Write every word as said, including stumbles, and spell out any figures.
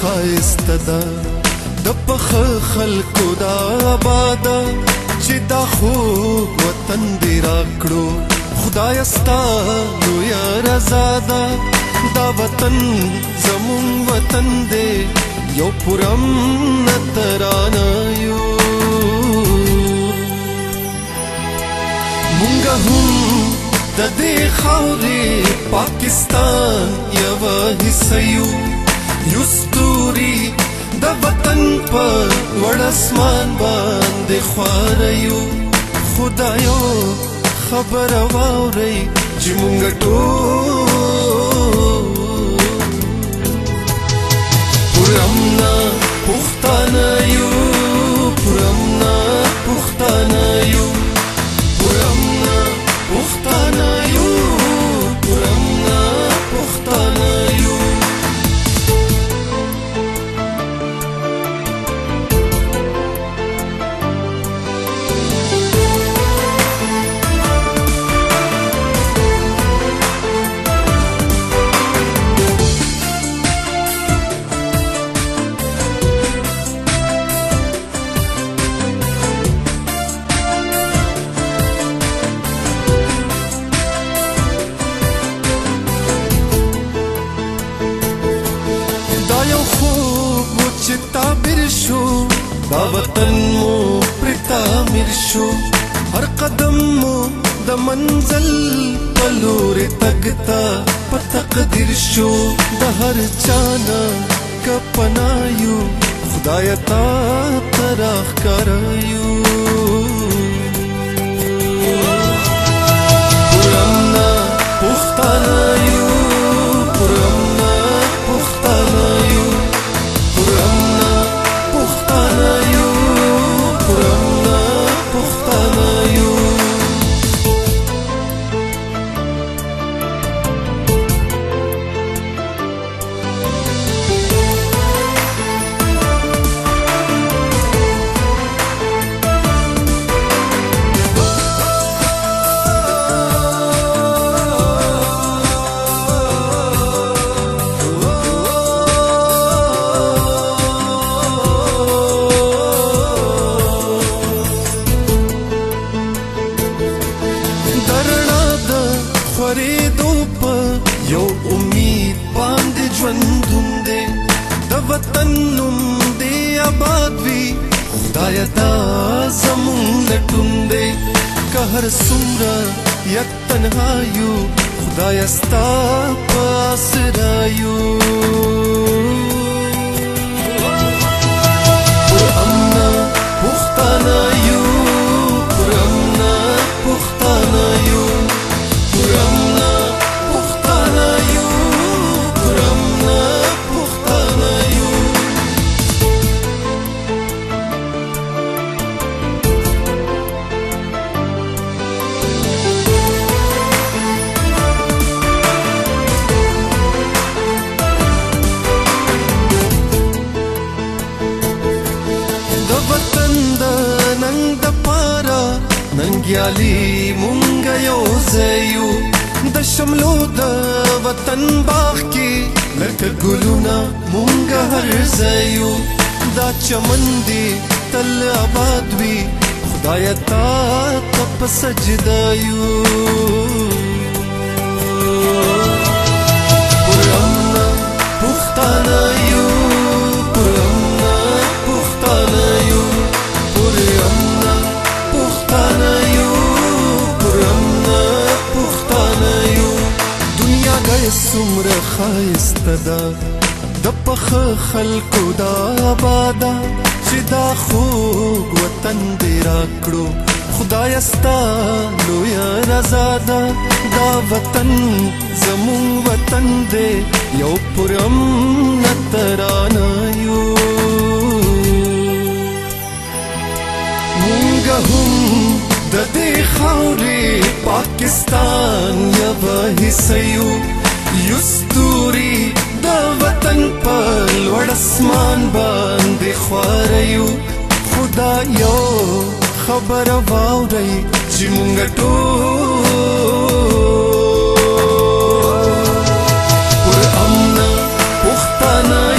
خایسته ده د پخه خلکو دا آباده چې دا خوږ وطن دې راکړو خدایه ستا لویه رضا ده دا وطن زمون وطن دی یو پرامنه ترانه یو مونږ هم د دې خاورې پاکستان یوه حصه یو یو ستوري د وطن په لوړ اسمان باندې خواره یو خدایو خبره واورئ چې مونږ ټول پرامنه پښتانه یو پرامنه پښتانه یو پرامنه پښتانه یو پرامنه پښتانه یو دا وطن مو پر تعمیر شو هر قدم مو د منزل په لورې تګ ته په تقدیر شو د هر چانه که پناه یو خدایه تا ته راښکاره یو پرامنه پښتانه یو پرامنه پښتانه یو پرامنه پښتانه یو پرامنه پښتانه یو خورېدو په یو امید باندې ژوندون دی د وطن نوم دې آباد وي خدایه دا زمون لټون دی که هر څومره یک تنها یو خدایه ستا په آسره یو پرامنه پښتانه یو پرامنه پښتانه یو پرامنه پښتانه یو پرامنه پښتانه یو د وطن د ننګ دپاره ننګیالي مونږ یو ځای یو د شملو د وطن باغ کې لکه ګلونه مونږ هر ځای یو دا چمن دی تل آباد وي خدایه تا ته په سجده یو پرامنه پښتانه یو پرامنه پښتانه یو پرامنه پښتانه یو پرامنه پښتانه یو دنیا ګۍ څومره ښایسته ده د پخه خلکو دا آباده چې دا خوږ وطن دې راکړو خدایه ستا لویه رضا ده دا وطن زمون وطن دی یو پرامنه ترانه یو مونږ هم د دې خاورې پاکستان یوه حصه یو یو ستوري د وطن په لوړ اسمان باندې خواره یو خدایو خبره واورئ چې مونږ ټول پرامنه پښتانه